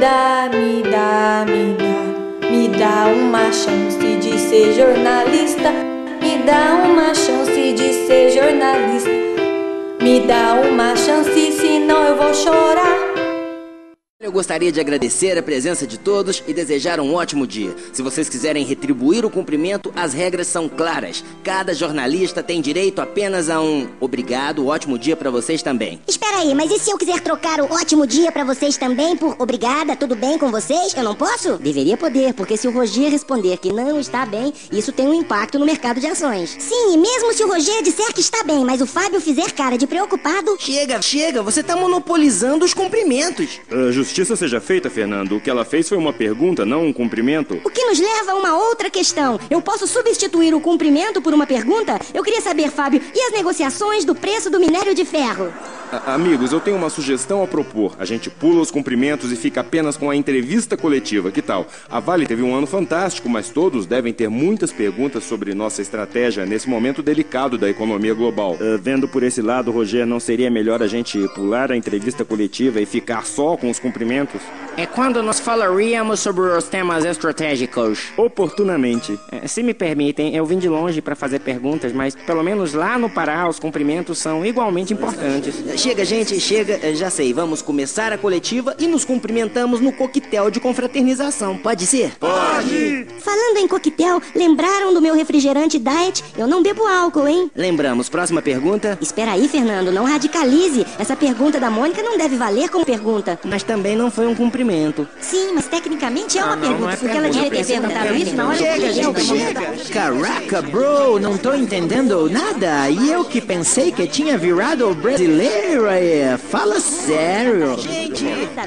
Me dá uma chance de ser jornalista. Me dá uma chance de ser jornalista. Me dá uma chance, senão eu vou chorar. Eu gostaria de agradecer a presença de todos e desejar um ótimo dia. Se vocês quiserem retribuir o cumprimento, as regras são claras. Cada jornalista tem direito apenas a um obrigado, ótimo dia pra vocês também. Espera aí, mas e se eu quiser trocar o ótimo dia pra vocês também por obrigada, tudo bem com vocês? Eu não posso? Deveria poder, porque se o Roger responder que não está bem, isso tem um impacto no mercado de ações. Sim, e mesmo se o Roger disser que está bem, mas o Fábio fizer cara de preocupado... Chega, você tá monopolizando os cumprimentos. Justiça seja feita, Fernando. O que ela fez foi uma pergunta, não um cumprimento. O que nos leva a uma outra questão. Eu posso substituir o cumprimento por uma pergunta? Eu queria saber, Fábio, e as negociações do preço do minério de ferro? Amigos, eu tenho uma sugestão a propor. A gente pula os cumprimentos e fica apenas com a entrevista coletiva. Que tal? A Vale teve um ano fantástico, mas todos devem ter muitas perguntas sobre nossa estratégia nesse momento delicado da economia global. Vendo por esse lado, Roger, não seria melhor a gente pular a entrevista coletiva e ficar só com os cumprimentos? É quando nós falaríamos sobre os temas estratégicos. Oportunamente. Se me permitem, eu vim de longe para fazer perguntas, mas pelo menos lá no Pará os cumprimentos são igualmente importantes. Chega, gente, chega. Já sei, vamos começar a coletiva e nos cumprimentamos no coquetel de confraternização. Pode ser? Pode! Falando em coquetel, lembraram do meu refrigerante Diet? Eu não bebo álcool, hein? Lembramos. Próxima pergunta? Espera aí, Fernando, não radicalize. Essa pergunta da Mônica não deve valer como pergunta. Mas também não foi um cumprimento. Sim, mas tecnicamente é uma pergunta, não é porque ela devia ter perguntado isso na hora do coquetel. Caraca, bro, não tô entendendo nada. E eu que pensei que tinha virado brasileiro aí. Fala sério. Gente,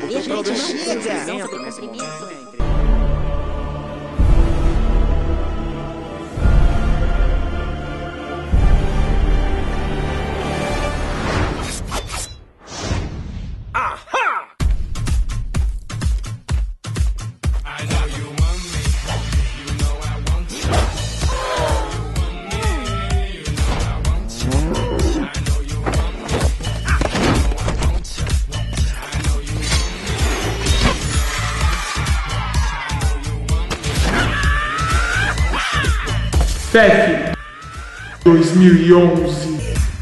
PEC 2011.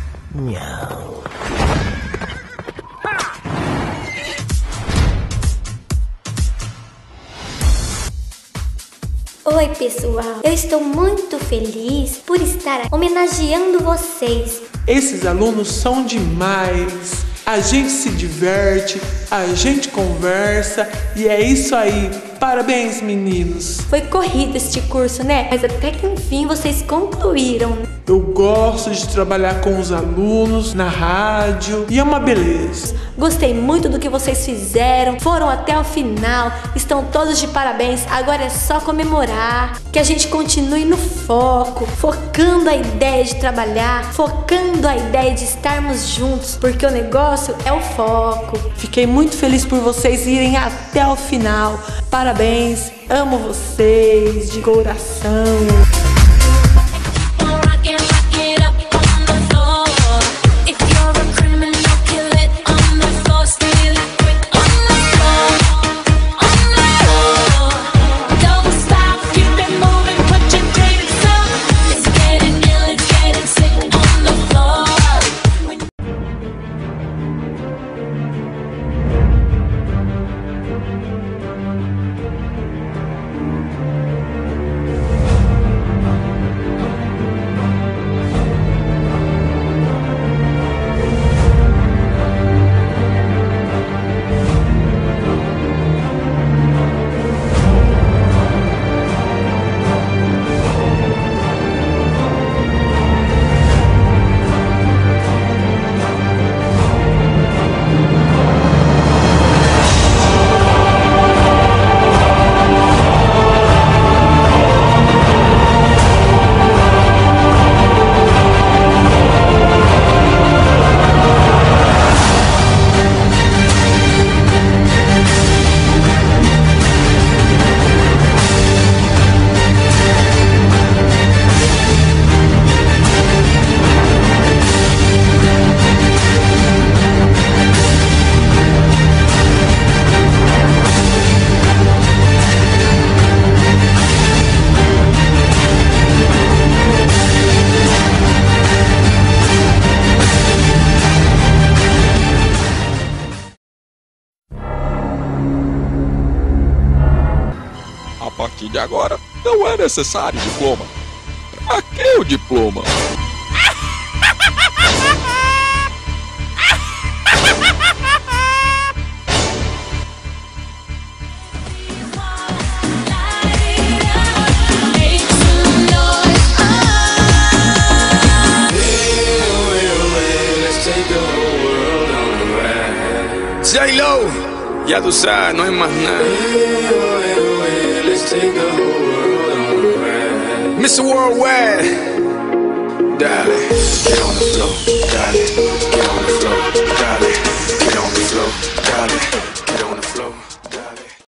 Oi pessoal, eu estou muito feliz por estar homenageando vocês. Esses alunos são demais. A gente se diverte, a gente conversa e é isso aí. Parabéns, meninos. Foi corrido este curso, né? Mas até que enfim vocês concluíram. Eu gosto de trabalhar com os alunos na rádio e é uma beleza. Gostei muito do que vocês fizeram, foram até o final, estão todos de parabéns. Agora é só comemorar, que a gente continue no foco, focando a ideia de trabalhar, focando a ideia de estarmos juntos, porque o negócio é o foco. Fiquei muito feliz por vocês irem até o final. Parabéns, amo vocês de coração. partir de agora, não é necessário diploma. Pra que o diploma? J-Lo, ya tú sabes, no hay más nada. Mr. Worldwide, dale, get on the floor, dale.